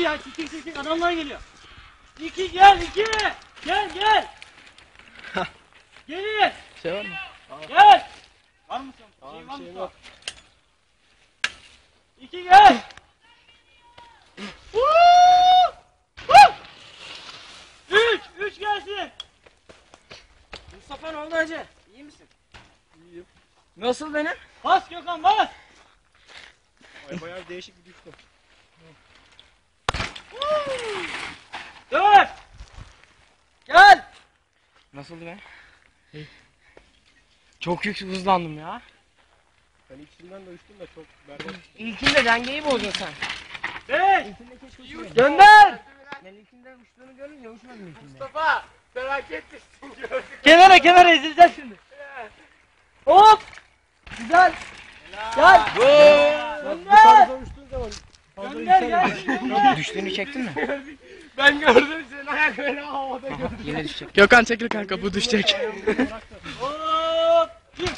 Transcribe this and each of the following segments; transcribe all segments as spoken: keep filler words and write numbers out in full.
ya çık çık çık çık adamlar geliyor. İki gel iki. Gel gel. Gelin. Şey var mı? Gel. Var mı sen? Tamam, Şey var mı? şeyim yok. İki gel. Üç. Üç gelsin. Mustafa ne oldu hacı? İyi misin? İyiyim. Nasıl benim? Bas Gökhan bas. Ay bayağı değişik bir düştüm. Dört. Gel. Nasıldı be? İyi. Çok yüksek hızlandım ya. Ben ikisinden de uçtum da çok berbat. İlkinde dengeyi bozdun sen. Beş. İlkinde keşke uçmaydın. Gönder. Yani ilkinde uçtuğunu görünce uçmadın ilkinde. Mustafa felaket düştün gördük. Kenara kenara ezileceğiz şimdi. Hop. Güzel. Gel. Bu tarzda uçtuğun zaman fazla Gönder yükselme. gel. Gönder. Düştüğünü çektin mi? Ben gördüm senin ayak böyle havada gördüm. Yine düşecek. Gökhan çekil kanka, bu düşecek. Hop. Çık.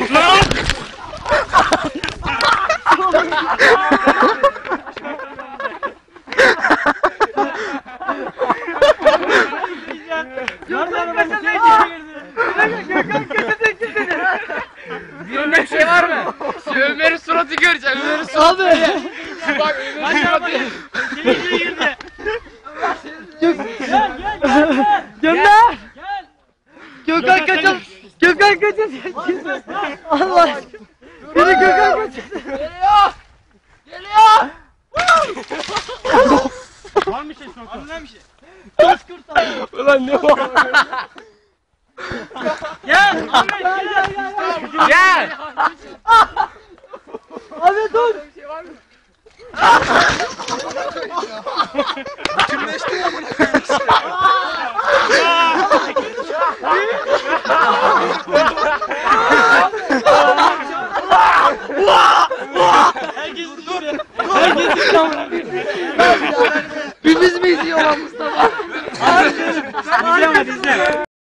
Gördün mü? Gökhan köşede girdi. Birinde bir şey var mı? Ömer'in suratı göreceğim. Ömer'in suratı. Al böyle. Bak Ömer'in suratı. Seni girdi. Gel gel gel gel. Gönder. Gel. Gökhan kaçın. Gökhan kaçın. Allah aşkına. Beni Gökhan kaçın. Geliyor. Geliyor. Var mı şey son? Var mı bir şey? Ulan ne var? Gel. Ahmet gel. Gel. Ahmet dur. Herkes dur. Herkes kamera. Bir biz mi izliyor lan Mustafa? İzle ama izle.